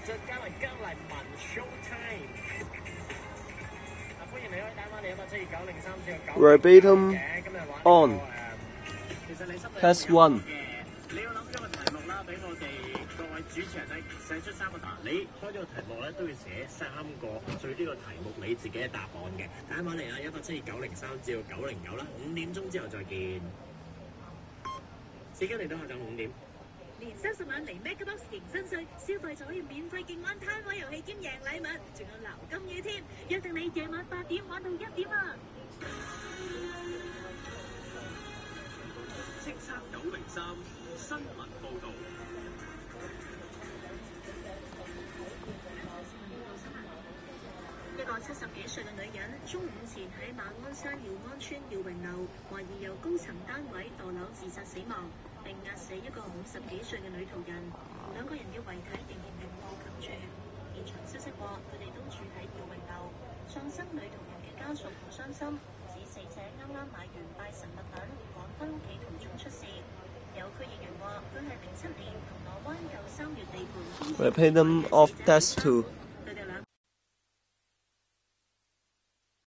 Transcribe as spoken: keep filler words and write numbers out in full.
再加嚟加嚟文 show time。啊，歡迎你可以打翻嚟一八七二九零三四九。 Verbatim 今日玩 on 其實你心裏 test one。 你要諗咗個題目啦，俾我哋各位主持人咧寫出三個答案。你開咗個題目咧都要寫三個對呢個題目你自己嘅答案嘅。打電話嚟啊，一八七二九零三至到九零九啦，五點鐘之後再見。時間嚟到下晝五點。 年三十晚嚟 MegaBox 迎新歲，消費就可以免費競玩攤位遊戲兼贏禮物，仲有流金雨添。約定你夜晚八點玩到一點啊！ 叱咤九零三新聞報導。 一個七十幾歲嘅女人，中午前喺馬鞍山耀安村耀榮樓，懷疑由高層單位墮樓自殺死亡，並壓死一個五十幾歲嘅女途人。兩個人嘅遺體仍然明報冚住。現場消息話，佢哋都住喺耀榮樓。喪生女途人嘅家屬好傷心，指死者啱啱買完拜神物品，趕返屋企途中出事。有區議員話，佢係零七年銅鑼灣舊三月地盤。 Verbatim of test two。